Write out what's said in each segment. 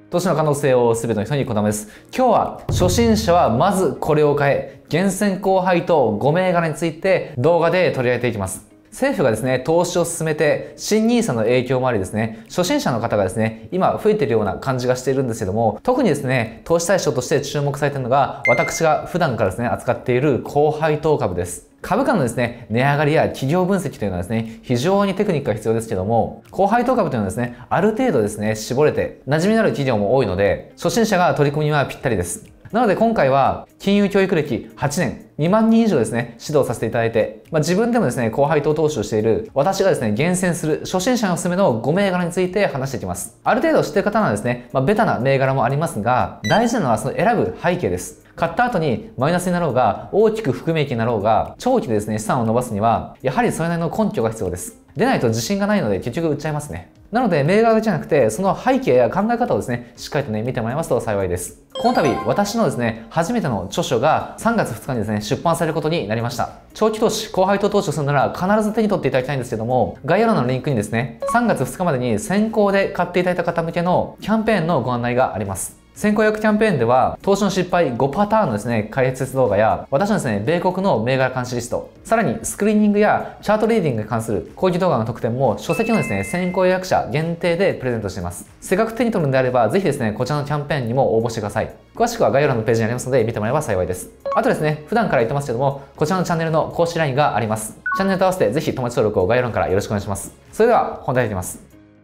投資の可能性を全ての人にこだまです。今日は初心者はまずこれを買え、厳選高配当5銘柄について動画で取り上げていきます。政府がですね、投資を進めて、新 NISA の影響もありですね、初心者の方がですね、今増えているような感じがしているんですけども、特にですね、投資対象として注目されているのが、私が普段からですね、扱っている高配当株です。株価のですね、値上がりや企業分析というのはですね、非常にテクニックが必要ですけども、高配当株というのはですね、ある程度ですね、絞れて、馴染みのある企業も多いので、初心者が取り組みはぴったりです。なので今回は金融教育歴8年、2万人以上ですね、指導させていただいて、自分でもですね、高配当投資をしている私がですね、厳選する初心者のおすすめの5銘柄について話していきます。ある程度知っている方ならですね、ベタな銘柄もありますが、大事なのはその選ぶ背景です。買った後にマイナスになろうが、大きく含み益になろうが、長期でですね、資産を伸ばすには、やはりそれなりの根拠が必要です。でないと自信がないので結局売っちゃいますね。なので、銘柄だけじゃなくて、その背景や考え方をですね、しっかりとね、見てもらいますと幸いです。この度、私のですね、初めての著書が3月2日にですね、出版されることになりました。長期投資、高配当投資をするなら必ず手に取っていただきたいんですけども、概要欄のリンクにですね、3月2日までに先行で買っていただいた方向けのキャンペーンのご案内があります。先行予約キャンペーンでは、投資の失敗5パターンのですね、解説動画や、私のですね、米国の銘柄監視リスト、さらにスクリーニングやチャートリーディングに関する講義動画の特典も、書籍のですね、先行予約者限定でプレゼントしています。せっかく手に取るのであれば、ぜひですね、こちらのキャンペーンにも応募してください。詳しくは概要欄のページにありますので、見てもらえば幸いです。あとですね、普段から言ってますけども、こちらのチャンネルの公式 LINE があります。チャンネルと合わせてぜひ友達登録を概要欄からよろしくお願いします。それでは、本題に行きます。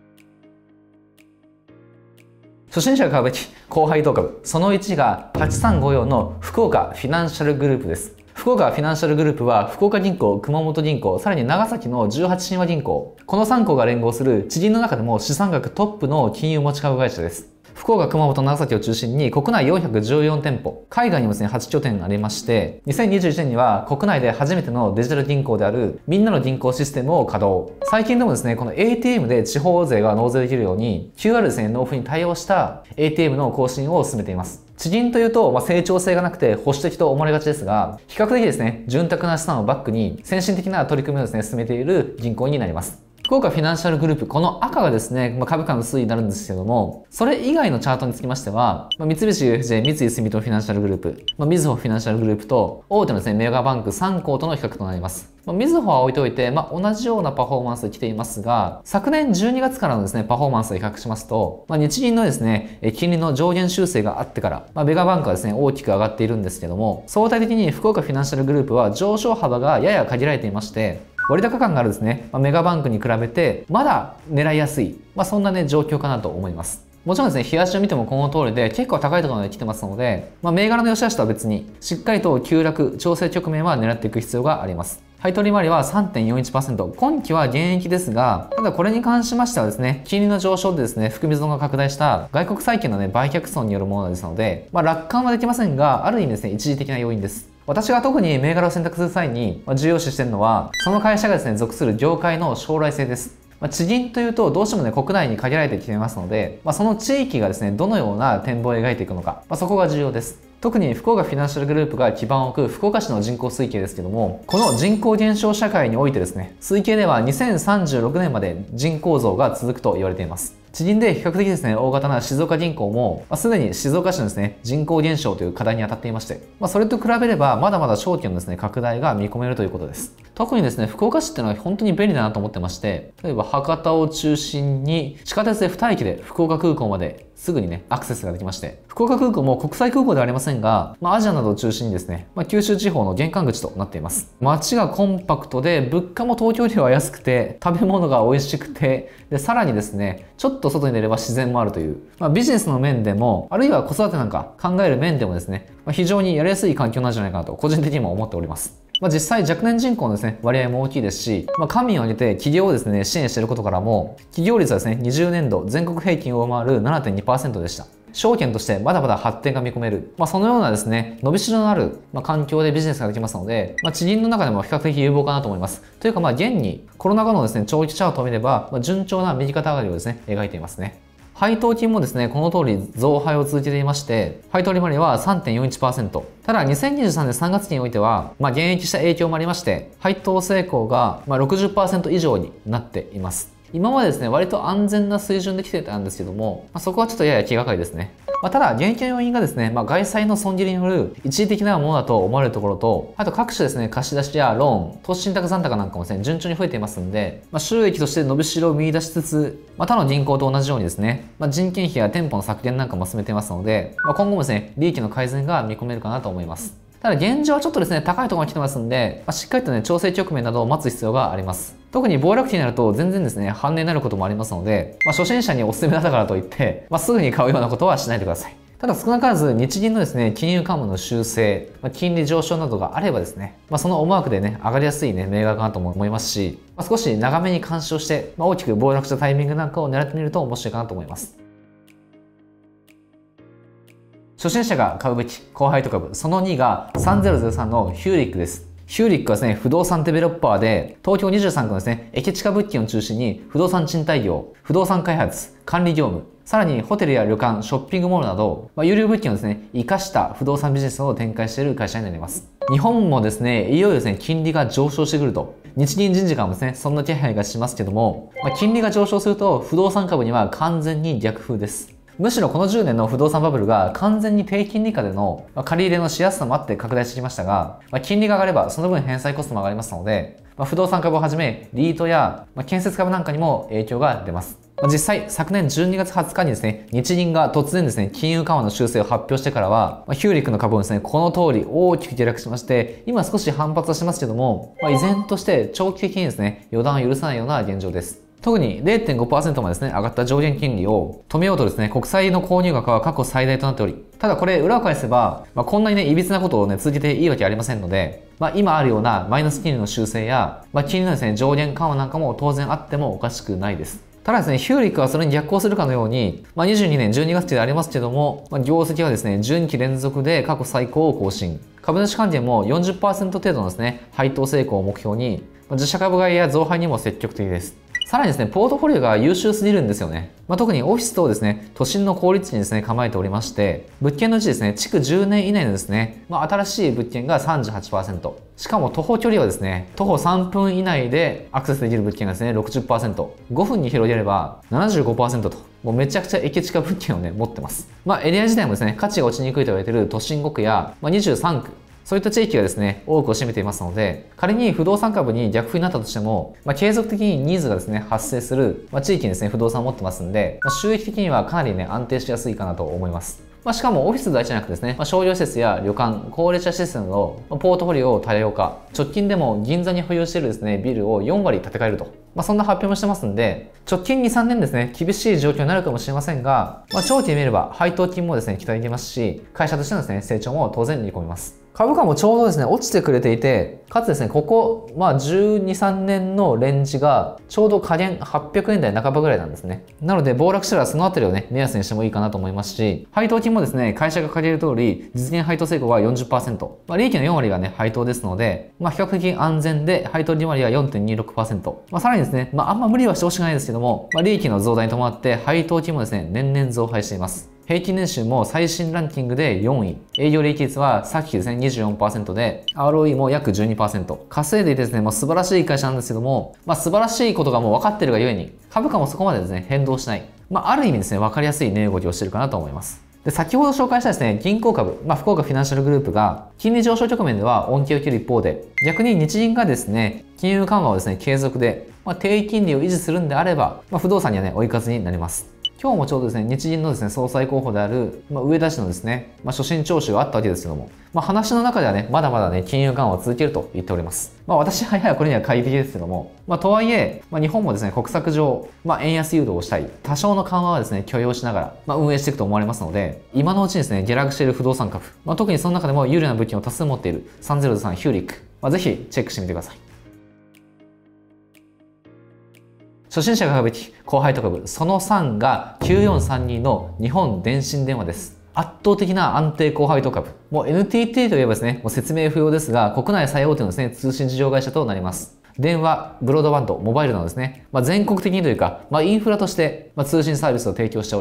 初心者が買うべき高配当株、その1が8354の福岡フィナンシャルグループです。福岡フィナンシャルグループは福岡銀行、熊本銀行、さらに長崎の18神話銀行、この3行が連合する地銀の中でも資産額トップの金融持ち株会社です。福岡、熊本、長崎を中心に国内414店舗、海外にもですね、8拠点ありまして、2021年には国内で初めてのデジタル銀行であるみんなの銀行システムを稼働。最近でもですね、この ATM で地方税が納税できるように、QR ですね、納付に対応した ATM の更新を進めています。地銀というと、成長性がなくて保守的と思われがちですが、比較的ですね、潤沢な資産をバックに先進的な取り組みをですね、進めている銀行になります。福岡フィナンシャルグループ、この赤がですね、株価の推移になるんですけども、それ以外のチャートにつきましては、三菱 UFJ、三井住友フィナンシャルグループ、みずほフィナンシャルグループと、大手のですね、メガバンク3行との比較となります。みずほは置いておいて、同じようなパフォーマンスで来ていますが、昨年12月からのですね、パフォーマンスを比較しますと、日銀のですね、金利の上限修正があってから、メガバンクはですね、大きく上がっているんですけども、相対的に福岡フィナンシャルグループは上昇幅がやや限られていまして、割高感があるですね、メガバンクに比べて、まだ狙いやすい、そんなね、状況かなと思います。もちろんですね、日足を見てもこの通りで結構高いところまで来てますので、銘柄の良し悪しとは別に、しっかりと急落、調整局面は狙っていく必要があります。配当利回りは 3.41%。今期は現役ですが、ただこれに関しましてはですね、金利の上昇でですね、含み損が拡大した外国債券のね、売却損によるものですので、楽観はできませんが、ある意味ですね、一時的な要因です。私が特に銘柄を選択する際に重要視しているのは、その会社がですね、属する業界の将来性です。地銀というとどうしてもね、国内に限られてきていますので、その地域がですね、どのような展望を描いていくのか、そこが重要です。特に福岡フィナンシャルグループが基盤を置く福岡市の人口推計ですけども、この人口減少社会においてですね、推計では2036年まで人口増が続くと言われています。地銀で比較的ですね、大型な静岡銀行も、すでに静岡市のですね、人口減少という課題に当たっていまして、それと比べれば、まだまだ小規模のですね、拡大が見込めるということです。特にですね、福岡市っていうのは本当に便利だなと思ってまして、例えば博多を中心に地下鉄で2駅で福岡空港まですぐにね、アクセスができまして、福岡空港も国際空港ではありませんが、アジアなどを中心にですね、九州地方の玄関口となっています。街がコンパクトで、物価も東京よりは安くて、食べ物が美味しくて、で、さらにですね、ちょっと外に出れば自然もあるという、ビジネスの面でも、あるいは子育てなんか考える面でもですね、非常にやりやすい環境なんじゃないかなと、個人的にも思っております。実際若年人口のですね、割合も大きいですし、官民を挙げて企業をですね、支援していることからも、企業率はですね、20年度全国平均を上回る 7.2% でした。証券としてまだまだ発展が見込める。そのようなですね、伸びしろのある、環境でビジネスができますので、地銀の中でも比較的有望かなと思います。というか、現にコロナ後のですね、長期チャートを見れば、順調な右肩上がりをですね、描いていますね。配当金もですね、この通り増配を続けていまして、配当利回りは 3.41%。ただ、2023年3月期においては、減益した影響もありまして、配当成功が 60% 以上になっています。 今までですね、割と安全な水準で来てたんですけども、そこはちょっとやや気がかりですね。ただ、現役の要因がですね、外債の損切りによる一時的なものだと思われるところと、あと各種ですね、貸し出しやローン、投資信託残高なんかもですね、順調に増えていますので、収益として伸びしろを見出しつつ、他の銀行と同じようにですね、人件費や店舗の削減なんかも進めていますので、今後もですね、利益の改善が見込めるかなと思います。ただ現状はちょっとですね、高いところに来てますんで、しっかりとね、調整局面などを待つ必要があります。特に暴落期になると全然ですね、半値になることもありますので、初心者にお勧めだからといって、すぐに買うようなことはしないでください。ただ少なからず日銀のですね、金融緩和の修正、金利上昇などがあればですね、その思惑でね、上がりやすいね、銘柄かなとも思いますし、少し長めに監視をして、大きく暴落したタイミングなんかを狙ってみると面白いかなと思います。初心者が買うべき高配当株、その2が3003のヒューリックです。ヒューリックはですね、不動産デベロッパーで、東京23区のですね、駅近物件を中心に不動産賃貸業、不動産開発、管理業務、さらにホテルや旅館、ショッピングモールなど、有料物件をですね、活かした不動産ビジネスを展開している会社になります。日本もですね、いよいよですね、金利が上昇してくると。日銀人事からもですね、そんな気配がしますけども、金利が上昇すると不動産株には完全に逆風です。むしろこの10年の不動産バブルが完全に低金利下での借り入れのしやすさもあって拡大してきましたが、金利が上がればその分返済コストも上がりますので、不動産株をはじめリートや建設株なんかにも影響が出ます。実際昨年12月20日にですね、日銀が突然ですね、金融緩和の修正を発表してからは、ヒューリックの株をですね、この通り大きく下落しまして、今少し反発はしますけども、依然として長期的にですね、予断を許さないような現状です。特に 0.5% までですね、上がった上限金利を止めようとですね、国債の購入額は過去最大となっており、ただこれ裏を返せば、こんなにね、歪なことをね、続けていいわけありませんので、今あるようなマイナス金利の修正や、金利のですね、上限緩和なんかも当然あってもおかしくないです。ただですね、ヒューリックはそれに逆行するかのように、22年12月期でありますけども、業績はですね、12期連続で過去最高を更新。株主還元も 40% 程度のですね、配当成功を目標に、自社株買いや増配にも積極的です。さらにですね、ポートフォリオが優秀すぎるんですよね。特にオフィス等ですね、都心の好立地にですね、構えておりまして、物件のうちですね、築10年以内のですね、新しい物件が 38%。しかも徒歩距離はですね、徒歩3分以内でアクセスできる物件がですね、60%。5分に広げれば 75% と、もうめちゃくちゃ駅近物件をね、持ってます。エリア自体もですね、価値が落ちにくいと言われている都心5区や、23区、そういった地域がですね、多くを占めていますので、仮に不動産株に逆風になったとしても、継続的にニーズがですね、発生する、地域にですね、不動産を持ってますんで、収益的にはかなりね、安定しやすいかなと思います。しかもオフィスだけじゃなくてですね、商業施設や旅館、高齢者施設など、ポートフォリオを多様化、直近でも銀座に保有しているですね、ビルを4割建て替えると。そんな発表もしてますんで、直近2、3年ですね、厳しい状況になるかもしれませんが、長期で見れば配当金もですね、期待できますし、会社としてのですね、成長も当然見込みます。株価もちょうどですね、落ちてくれていて、かつですね、ここ、12、3年のレンジが、ちょうど下限800円台半ばぐらいなんですね。なので、暴落したらそのあたりをね、目安にしてもいいかなと思いますし、配当金もですね、会社が掲げる通り、実現配当成功は 40%。利益の4割がね、配当ですので、比較的安全で、配当利回りは 4.26%。さらにですね、あんま無理はしてほしくないですけども、利益の増大に伴って、配当金もですね、年々増配しています。平均年収も最新ランキングで4位。営業利益率はさっきですね、24% で、ROE も約 12%。稼いでいてですね、素晴らしい会社なんですけども、素晴らしいことがもう分かってるがゆえに、株価もそこまでですね、変動しない。ある意味ですね、分かりやすい値動きをしているかなと思います。で、先ほど紹介したですね、銀行株、福岡フィナンシャルグループが、金利上昇局面では恩恵を受ける一方で、逆に日銀がですね、金融緩和をですね、継続で、低金利を維持するんであれば、不動産にはね、追い風になります。今日もちょうどですね、日銀のですね、総裁候補である、上田氏のですね、所信聴取があったわけですけども、話の中ではね、まだまだね、金融緩和を続けると言っております。私はややこれには懐疑的ですけども、とはいえ、日本もですね、国策上、円安誘導をしたり、多少の緩和はですね、許容しながら、運営していくと思われますので、今のうちにですね、下落している不動産株、特にその中でも有利な物件を多数持っている303ヒューリック、ぜひチェックしてみてください。初心者が買うべき高配当株、その3が9432の日本電信電話です。圧倒的な安定高配当株。もう NTT といえばですね、もう説明不要ですが、国内最大手のですね、通信事業会社となります。電話、ブロードバンド、モバイルなどですね、全国的にというか、インフラとして通信サービスを提供しており、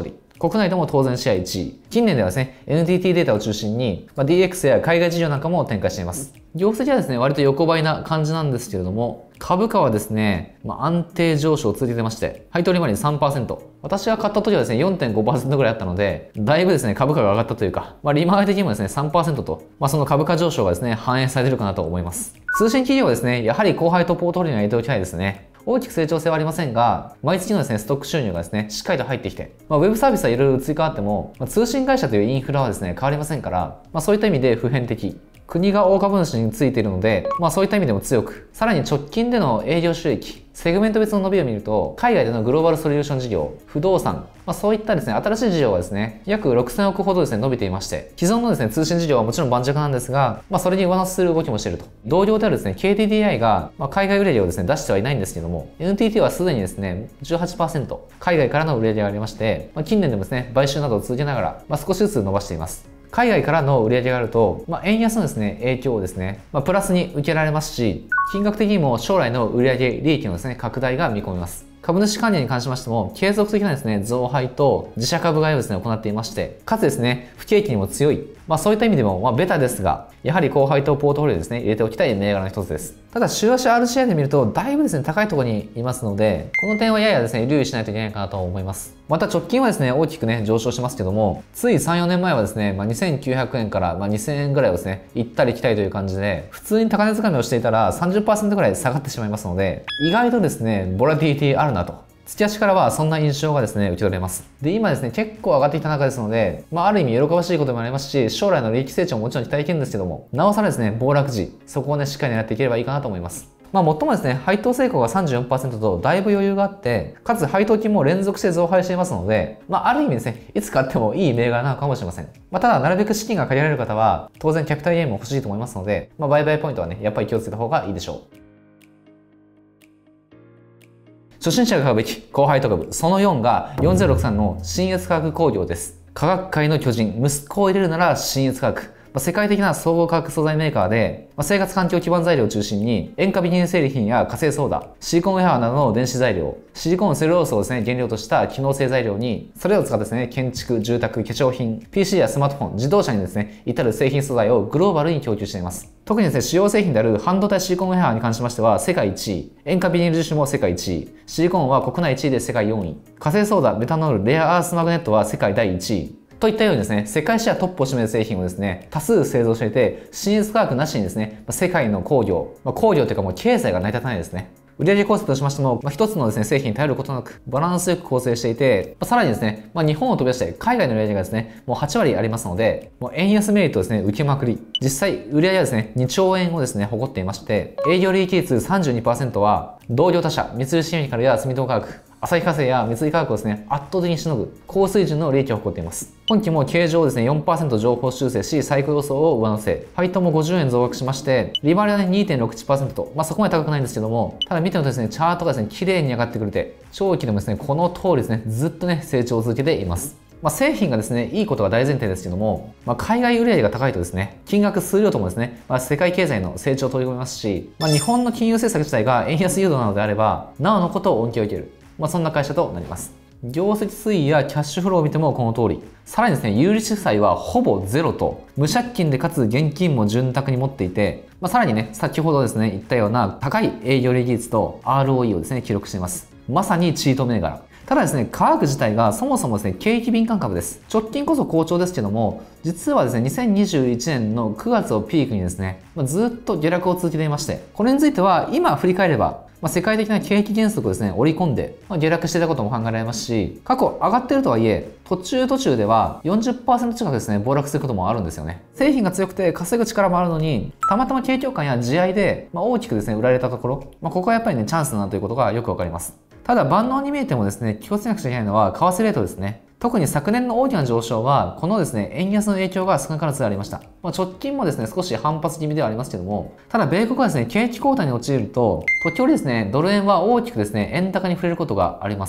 国内でも当然シェア1位。近年ではですね、NTT データを中心に、DX や海外事業なんかも展開しています。業績はですね、割と横ばいな感じなんですけれども、株価はですね、安定上昇を続けてまして、配当利回り 3%。私が買った時はですね、4.5% ぐらいあったので、だいぶですね、株価が上がったというか、利回り的にもですね、3% と、その株価上昇がですね、反映されているかなと思います。通信企業はですね、やはり後輩とポートフォリオに入れておきたいですね。大きく成長性はありませんが、毎月のですね、ストック収入がですね、しっかりと入ってきて、ウェブサービスはいろいろ追加あっても、通信会社というインフラはですね、変わりませんから、そういった意味で普遍的。国が大株主についているので、そういった意味でも強く、さらに直近での営業収益、セグメント別の伸びを見ると、海外でのグローバルソリューション事業、不動産、そういったですね、新しい事業がですね、約6000億ほどですね、伸びていまして、既存のですね、通信事業はもちろん盤石なんですが、それに上乗せする動きもしていると。同業であるですね、KDDI が、海外売上をですね、出してはいないんですけども、NTT はすでにですね、18%、海外からの売上がありまして、近年でもですね、買収などを続けながら、少しずつ伸ばしています。海外からの売り上げがあると、円安のですね、影響をですね、プラスに受けられますし、金額的にも将来の売上利益のですね、拡大が見込めます。株主管理に関しましても、継続的なですね、増配と自社株買いをですね、行っていまして、かつですね、不景気にも強い。そういった意味でも、ベタですが、やはり後輩とポートフォリオですね、入れておきたい銘柄の一つです。ただ、週足 RCI で見ると、だいぶですね、高いところにいますので、この点はややですね、留意しないといけないかなと思います。また直近はですね、大きくね、上昇してますけども、つい3、4年前はですね、2900円から2000円ぐらいをですね、行ったり来たりという感じで、普通に高値掴みをしていたら 30% ぐらい下がってしまいますので、意外とですね、ボラティリティあるなと。月足からはそんな印象がですね、受け取れます。で、今ですね、結構上がってきた中ですので、ある意味喜ばしいこともありますし、将来の利益成長ももちろん期待できるんですけども、なおさらですね、暴落時、そこをね、しっかり狙っていければいいかなと思います。最もですね、配当成功が 34% とだいぶ余裕があって、かつ配当金も連続して増配していますので、ある意味ですね、いつ買ってもいい銘柄なのかもしれません。ただ、なるべく資金が借りられる方は、当然キャピタルゲインも欲しいと思いますので、売買ポイントはね、やっぱり気をつけた方がいいでしょう。初心者が買うべき高配当株その4が4063の信越化学工業です。科学界の巨人、息子を入れるなら信越化学。世界的な総合化学素材メーカーで、生活環境基盤材料を中心に、塩化ビニール製品や化成ソーダ、シリコンウェアなどの電子材料、シリコンセルロースをですね、原料とした機能性材料に、それを使ってですね、建築、住宅、化粧品、PC やスマートフォン、自動車にですね、至る製品素材をグローバルに供給しています。特にですね、主要製品である半導体シリコンウェアに関しましては世界1位、塩化ビニール樹脂も世界1位、シリコンは国内1位で世界4位、化成ソーダ、メタノール、レアアースマグネットは世界第1位。といったようにですね、世界シェアトップを占める製品をですね、多数製造していて、信越化学なしにですね、世界の工業、工業というかもう経済が成り立たないですね。売上構成としましても、一つのですね、製品に頼ることなく、バランスよく構成していて、さらにですね、日本を飛び出して海外の売上がですね、もう8割ありますので、もう円安メリットですね、受けまくり。実際、売上はですね、2兆円をですね、誇っていまして、営業利益率 32% は、同業他社、三菱ケミカルや住友化学、旭化成や三井化学をですね、圧倒的にしのぐ高水準の利益を誇っています。今期も経常をですね、4% 上方修正し、最高予想を上乗せ、配当も50円増額しまして、利回りはね、2.61% と、そこまで高くないんですけども、ただ見てるとですね、チャートがですね、綺麗に上がってくれて、長期でもですね、この通りですね、ずっとね、成長を続けています。製品がですね、いいことが大前提ですけども、海外売上が高いとですね、金額数量ともですね、世界経済の成長を取り込みますし、日本の金融政策自体が円安誘導なのであれば、なおのことを恩恵を受ける。そんな会社となります。業績推移やキャッシュフローを見てもこの通り。さらにですね、有利子負債はほぼゼロと、無借金でかつ現金も潤沢に持っていて、さらにね、先ほどですね、言ったような高い営業利益率と ROE をですね、記録しています。まさにチート銘柄。ただですね、科学自体がそもそもですね、景気敏感株です。直近こそ好調ですけども、実はですね、2021年の9月をピークにですね、ずっと下落を続けていまして、これについては今振り返れば、世界的な景気減速をですね、織り込んで、下落していたことも考えられますし、過去上がっているとはいえ、途中では 40% 近くですね、暴落することもあるんですよね。製品が強くて稼ぐ力もあるのに、たまたま景況感や地合いで、大きくですね、売られたところ、ここはやっぱりね、チャンスだなということがよくわかります。ただ万能に見えてもですね、気をつけなくちゃいけないのは為替レートですね。特に昨年の大きな上昇は、このですね、円安の影響が少なからずありました。直近もですね、少し反発気味ではありますけども、ただ米国はですね、景気後退に陥ると、時折ですね、ドル円は大きくですね、円高に触れることがあります。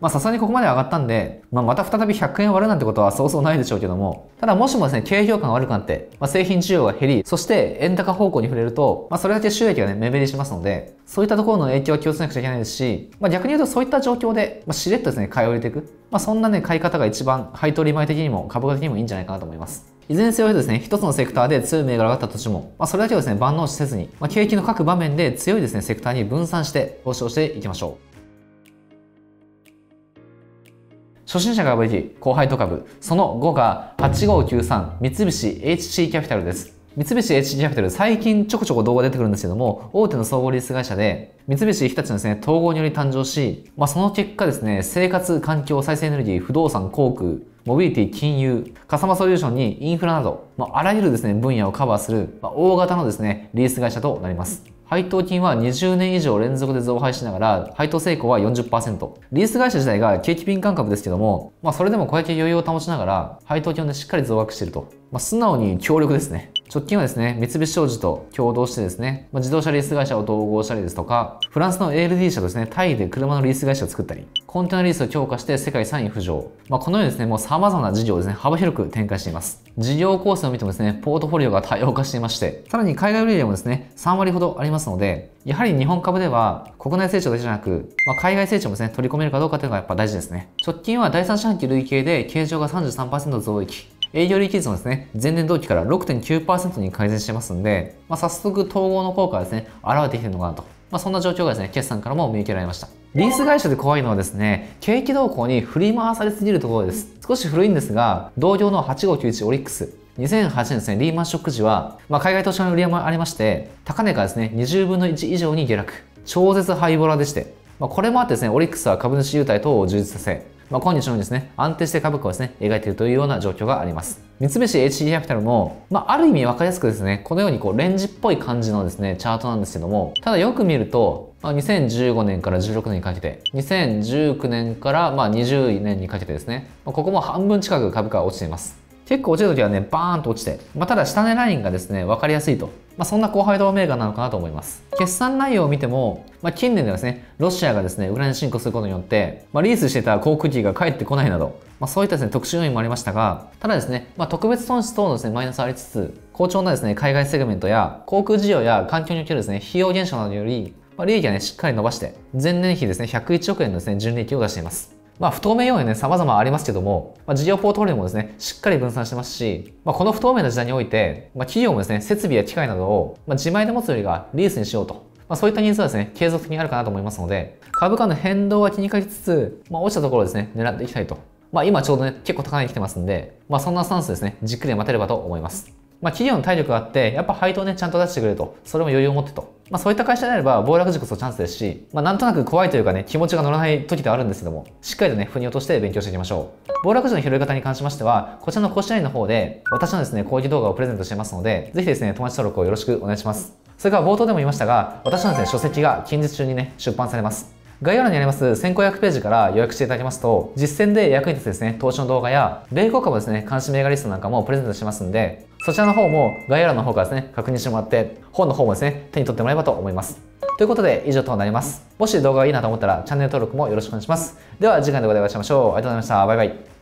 さすがにここまで上がったんで、また再び100円割るなんてことはそうそうないでしょうけども、ただもしもですね、景況感が悪くなって、製品需要が減り、そして円高方向に触れると、それだけ収益がね、目減りしますので、そういったところの影響は気をつけなくちゃいけないですし、逆に言うとそういった状況で、しれっとですね、買いを入れていく。そんなね、買い方が一番配当利回的にも株価的にもいいんじゃないかなと思います。いずれにせよですね、一つのセクターで強い銘柄があったとしても、それだけをですね、万能視せずに、景気の各場面で強いですね、セクターに分散して投資をしていきましょう。初心者が株式、高配当株、その5が8593三菱 HC キャピタルです。三菱 HC キャピタル、最近ちょこちょこ動画出てくるんですけども、大手の総合リース会社で、三菱日立のですね、統合により誕生し、その結果ですね、生活、環境、再生エネルギー、不動産、航空、モビリティ、金融、カスタマーソリューションにインフラなど、あらゆるですね、分野をカバーする、大型のですね、リース会社となります。配当金は20年以上連続で増配しながら、配当成功は 40%。リース会社自体が景気敏感株ですけども、それでもこうやって余裕を保ちながら、配当金をね、しっかり増額していると。素直に強力ですね。直近はですね、三菱商事と共同してですね、自動車リース会社を統合したりですとか、フランスの ALD 社とですね、タイで車のリース会社を作ったり、コンテナリースを強化して世界3位浮上。このようにですね、もう様々な事業をですね、幅広く展開しています。事業構成を見てもですね、ポートフォリオが多様化していまして、さらに海外売上もですね、3割ほどありますので、やはり日本株では国内成長だけじゃなく、海外成長もですね、取り込めるかどうかというのがやっぱ大事ですね。直近は第3四半期累計で経常が 33% 増益。営業利益率もですね、前年同期から 6.9% に改善してますんで、早速統合の効果がですね、現れてきているのかなと。そんな状況がですね、決算からも見受けられました。リース会社で怖いのはですね、景気動向に振り回されすぎるところです。少し古いんですが、同業の8591オリックス。2008年ですね、リーマンショック時は、海外投資家の売り上げもありまして、高値がですね、20分の1以上に下落。超絶ハイボラでして、これもあってですね、オリックスは株主優待等を充実させ、今日のようにですね、安定して株価をですね、描いているというような状況があります。三菱 HC キャピタルも、ある意味分かりやすくですね、このようにレンジっぽい感じのですね、チャートなんですけども、ただよく見ると、2015年から16年にかけて、2019年から20年にかけてですね、ここも半分近く株価が落ちています。結構落ちるときはね、バーンと落ちて、ただ下値ラインがですね、分かりやすいと。そんな高配当銘柄なのかなと思います。決算内容を見ても、近年ではですね、ロシアがですね、ウクライナ侵攻することによって、リースしてた航空機が帰ってこないなど、そういったですね、特殊要因もありましたが、ただですね、特別損失等のですね、マイナスありつつ、好調なですね、海外セグメントや、航空事業や環境におけるですね、費用減少などにより、利益はね、しっかり伸ばして、前年比ですね、101億円のですね、純利益を出しています。不透明要因ね、様々ありますけども、事業ポートフォリオもですね、しっかり分散してますし、この不透明な時代において、企業もですね、設備や機械などを、自前で持つよりはリースにしようと。そういったニーズはですね、継続的にあるかなと思いますので、株価の変動は気にかけつつ、落ちたところをですね、狙っていきたいと。今ちょうどね、結構高値に来てますんで、そんなスタンスですね、じっくり待てればと思います。企業の体力があって、やっぱ配当をね、ちゃんと出してくれると。それも余裕を持ってと。そういった会社であれば、暴落時こそチャンスですし、なんとなく怖いというかね、気持ちが乗らない時ではあるんですけども、しっかりとね、腑に落として勉強していきましょう。暴落時の拾い方に関しましては、こちらの公式 LINE の方で、私のですね、講義動画をプレゼントしてますので、ぜひですね、友達登録をよろしくお願いします。それから冒頭でも言いましたが、私のですね、書籍が近日中にね、出版されます。概要欄にあります先行予約ページから予約していただきますと、実践で役に立つですね、投資の動画や、米国株ですね、監視銘柄リストなんかもプレゼントしますんで、そちらの方も概要欄の方からですね、確認してもらって、本の方もですね、手に取ってもらえばと思います。ということで、以上となります。もし動画がいいなと思ったら、チャンネル登録もよろしくお願いします。では、次回の動画でお会いしましょう。ありがとうございました。バイバイ。